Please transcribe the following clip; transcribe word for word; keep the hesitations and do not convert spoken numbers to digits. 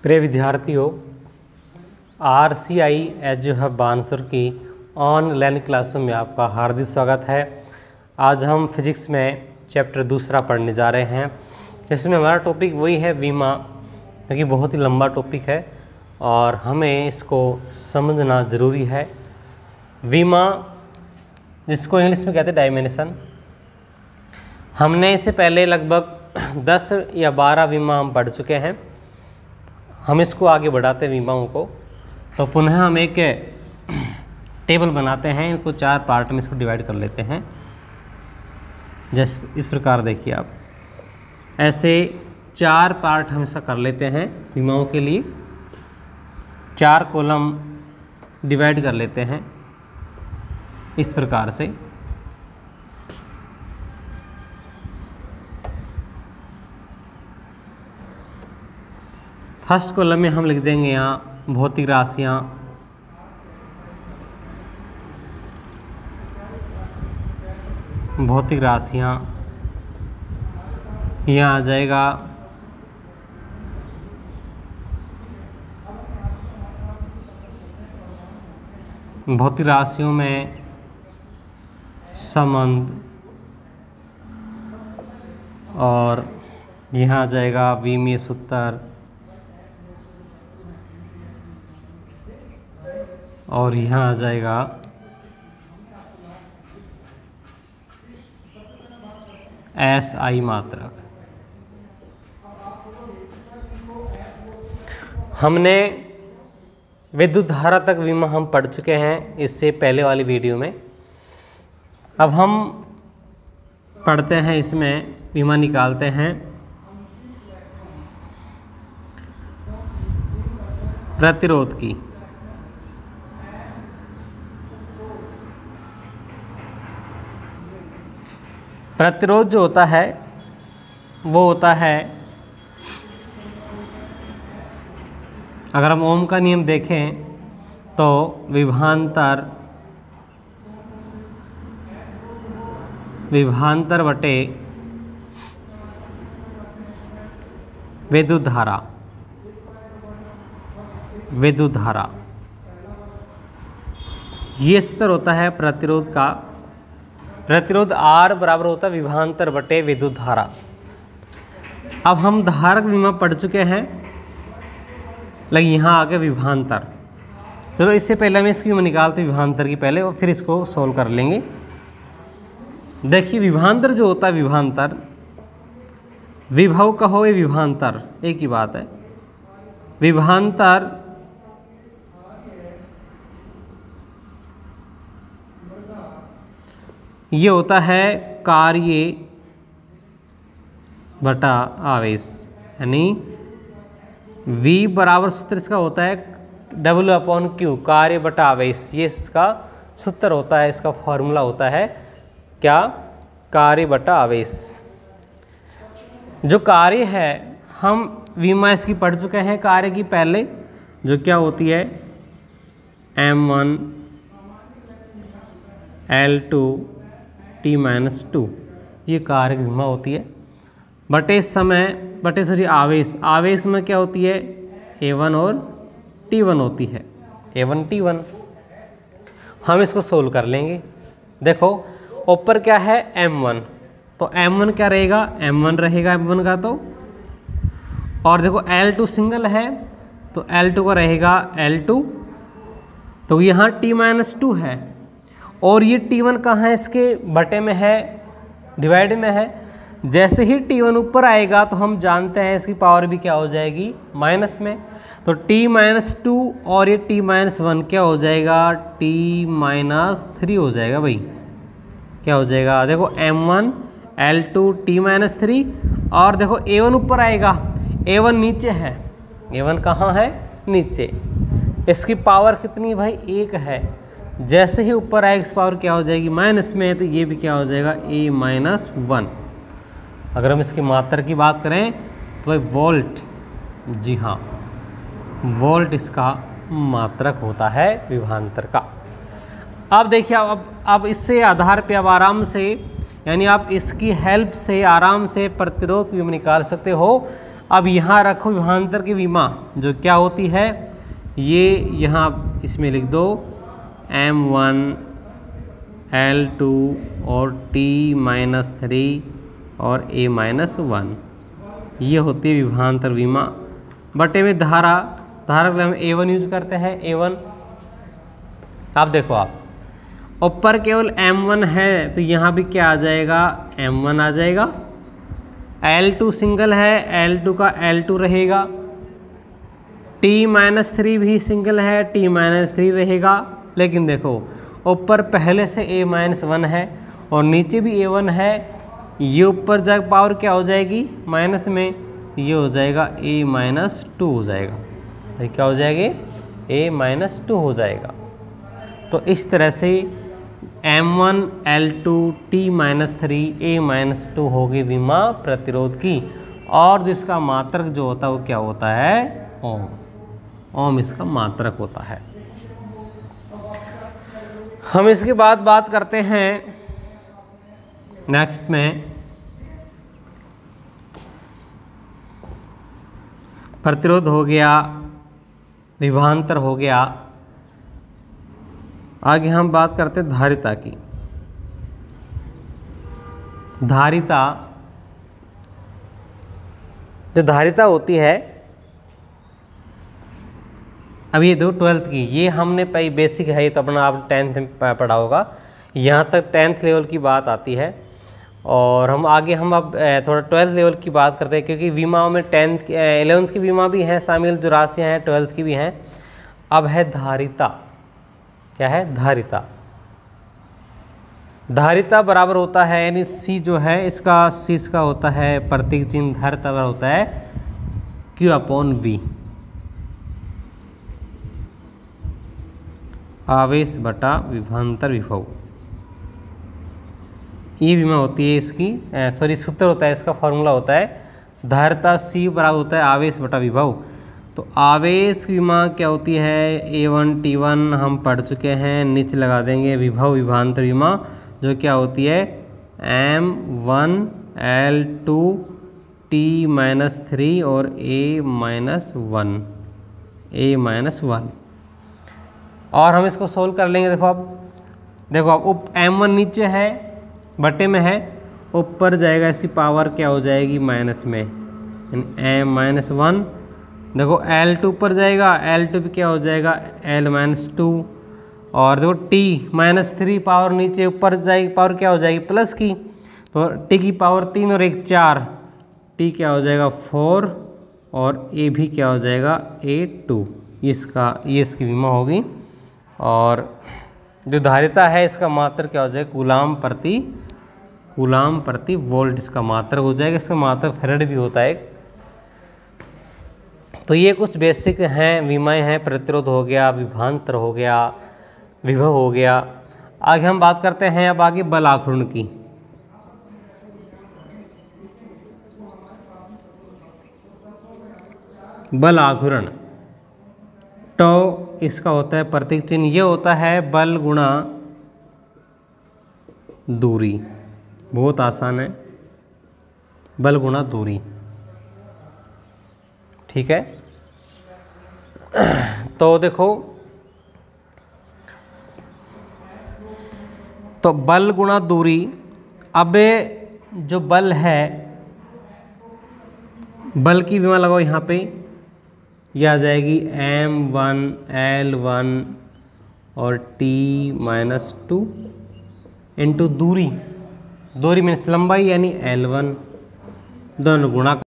प्रिय विद्यार्थियों, R C I edge hub Bansur की ऑनलाइन क्लासों में आपका हार्दिक स्वागत है। आज हम फिजिक्स में चैप्टर दूसरा पढ़ने जा रहे हैं। इसमें हमारा टॉपिक वही है बीमा, क्योंकि बहुत ही लंबा टॉपिक है और हमें इसको समझना ज़रूरी है। बीमा, जिसको इंग्लिश में कहते हैं डायमेंशन, हमने इससे पहले लगभग दस या बारह बीमा हम पढ़ चुके हैं। हम इसको आगे बढ़ाते हैं बीमाओं को, तो पुनः हम एक टेबल बनाते हैं, इनको चार पार्ट में इसको डिवाइड कर लेते हैं। जैसे इस प्रकार देखिए आप, ऐसे चार पार्ट हम इसका कर लेते हैं बीमाओं के लिए। चार कॉलम डिवाइड कर लेते हैं इस प्रकार से। फर्स्ट कॉलम में हम लिख देंगे यहाँ भौतिक राशियाँ, भौतिक राशियाँ यहाँ आ जाएगा भौतिक राशियों में संबंध, और यहाँ आ जाएगा विमीय सूत्र, और यहाँ आ जाएगा एस आई मात्रक। हमने विद्युत धारा तक विमा हम पढ़ चुके हैं इससे पहले वाली वीडियो में। अब हम पढ़ते हैं, इसमें विमा निकालते हैं प्रतिरोध की। प्रतिरोध जो होता है वो होता है, अगर हम ओम का नियम देखें तो विभवांतर विभवांतर बटे विद्युत धारा, विद्युत धारा ये स्तर होता है प्रतिरोध का। प्रतिरोध R बराबर होता है विभवांतर बटे विद्युत धारा। अब हम धारक विमा पढ़ चुके हैं, लेकिन यहाँ आ गया विभवांतर। चलो इससे पहले हम इसकी विमा निकालते हैं विभवांतर की पहले, और फिर इसको सोल्व कर लेंगे। देखिए विभवांतर जो होता है, विभवांतर विभव कहो या विभवांतर एक ही बात है। विभवांतर ये होता है कार्य बटा आवेश, यानी V बराबर सूत्र इसका होता है W अपॉन क्यू, कार्य बटा आवेश। ये इसका सूत्र होता है, इसका फॉर्मूला होता है क्या? कार्य बटा आवेश। जो कार्य है, हम विमा इसकी पढ़ चुके हैं कार्य की पहले, जो क्या होती है M one L two T minus two, ये कार्य विमा होती है। बटे समय बटे सॉरी आवेश, आवेश में क्या होती है ए वन और टी वन होती है, ए वन टी वन। हम इसको सोल्व कर लेंगे। देखो ऊपर क्या है एम वन, तो एम वन क्या रहेगा, एम वन रहेगा एम वन का, तो और देखो एल टू सिंगल है तो एल टू का रहेगा एल टू, तो यहाँ टी माइनस टू है, और ये टी वन कहाँ है, इसके बटे में है, डिवाइड में है। जैसे ही टी वन ऊपर आएगा तो हम जानते हैं इसकी पावर भी क्या हो जाएगी, माइनस में। तो टी माइनस टू और ये टी माइनस वन क्या हो जाएगा, टी माइनस थ्री हो जाएगा भाई। क्या हो जाएगा, देखो M one L two T minus three, और देखो ए वन ऊपर आएगा, ए वन नीचे है, ए वन कहाँ है, नीचे। इसकी पावर कितनी भाई, एक है। जैसे ही ऊपर आएगा इसकी पावर क्या हो जाएगी, माइनस में, तो ये भी क्या हो जाएगा ए माइनस वन। अगर हम इसकी मात्रा की बात करें तो भाई वोल्ट, जी हाँ वोल्ट इसका मात्रक होता है विभवांतर का। अब देखिए, अब अब इससे आधार पे अब आराम से, यानी आप इसकी हेल्प से आराम से प्रतिरोध भी निकाल सकते हो। अब यहाँ रखो विभवांतर की विमा जो क्या होती है, ये यहाँ इसमें लिख दो एम वन एल टू और टी माइनस थ्री और ए माइनस वन, ये होती है विभवांतर विमा। बटे में धारा, धारा के लिए हम ए वन यूज करते हैं, ए वन। अब देखो आप ऊपर केवल एम वन है तो यहाँ भी क्या आ जाएगा, एम वन आ जाएगा। एल टू सिंगल है, एल टू का एल टू रहेगा। टी माइनस थ्री भी सिंगल है, टी माइनस थ्री रहेगा। लेकिन देखो ऊपर पहले से ए माइनस वन है और नीचे भी ए वन है, ये ऊपर जाकर पावर क्या हो जाएगी माइनस में, ये हो जाएगा ए माइनस टू हो जाएगा। ये क्या हो जाएगी, ए माइनस टू हो जाएगा। तो इस तरह से M one L two T minus three A minus two होगी विमा प्रतिरोध की। और जो इसका मात्रक जो होता है वो क्या होता है, ओम। ओम इसका मात्रक होता है। हम इसके बाद बात करते हैं नेक्स्ट में प्रतिरोध हो गया, विभवांतर हो गया। आगे हम बात करते हैं धारिता की। धारिता, जो धारिता होती है, अब ये दो ट्वेल्थ की, ये हमने पहले बेसिक है, ये तो अपना आप टेंथ में पढ़ा होगा, यहाँ तक टेंथ लेवल की बात आती है। और हम आगे हम अब थोड़ा ट्वेल्थ लेवल की बात करते हैं, क्योंकि विमाओं में टेंथ एलेवंथ की विमा भी हैं शामिल, जो राशियाँ हैं ट्वेल्थ की भी हैं। अब है धारिता। क्या है, धारिता। धारिता बराबर होता है, यानी सी जो है इसका, सी इसका होता है प्रतीक चिन्ह, धारिता बराबर होता है क्यू अपॉन वी, आवेश बटा विभवांतर विभव। ये विमा होती है इसकी, सॉरी सूत्र होता है इसका, फॉर्मूला होता है धारिता सी बराबर होता है आवेश बटा विभव। तो आवेश विमा क्या होती है, ए वन टी वन हम पढ़ चुके हैं, नीचे लगा देंगे विभव विभवांतर विमा जो क्या होती है M one L two T minus three और A minus one, A minus one. और हम इसको सोल्व कर लेंगे। देखो अब, देखो अब उप एम वन नीचे है, बटे में है, ऊपर जाएगा इसकी पावर क्या हो जाएगी माइनस में, यानी एम माइनस वन। देखो एल टू पर जाएगा, एल टू भी क्या हो जाएगा एल माइनस टू। और देखो टी माइनस थ्री पावर नीचे, ऊपर जाएगी पावर क्या हो जाएगी प्लस की, तो टी की पावर तीन और एक चार, टी क्या हो जाएगा फोर और ए भी क्या हो जाएगा ए टू। इसका ये इसकी विमा होगी। और जो धारिता है इसका मात्रक क्या हो जाएगा कूलाम प्रति, कूलाम प्रति वोल्ट इसका मात्रक हो जाएगा। इसका मात्रक फेरेड भी होता है। तो ये कुछ बेसिक हैं, विमाएँ हैं, प्रतिरोध हो गया, विभवांतर हो गया, विभव हो गया। आगे हम बात करते हैं अब आगे बल आघूर्ण की। बल आघूर्ण, टो इसका होता है प्रतीक चिन्ह, ये होता है बल गुणा दूरी। बहुत आसान है, बल गुणा दूरी, ठीक है। तो देखो, तो बल गुणा दूरी, अब जो बल है, बल की विमा लगाओ यहाँ पे, यह आ जाएगी एम वन एल वन और टी माइनस टू इंटू दूरी, दूरी मीन्स लंबाई यानी एल वन, दोनों गुणा